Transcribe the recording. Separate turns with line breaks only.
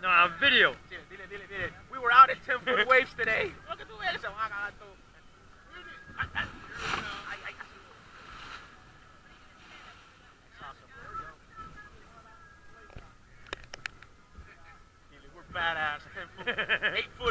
Nah, video.
Dile. We were out at 10-foot waves today. Lo que tú ves, se van a cagar todo. We're badass. 8 foot